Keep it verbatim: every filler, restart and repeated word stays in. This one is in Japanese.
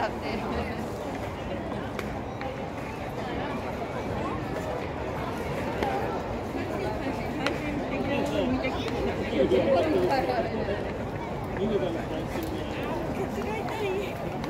だって。 犬がいっぱいしてるね。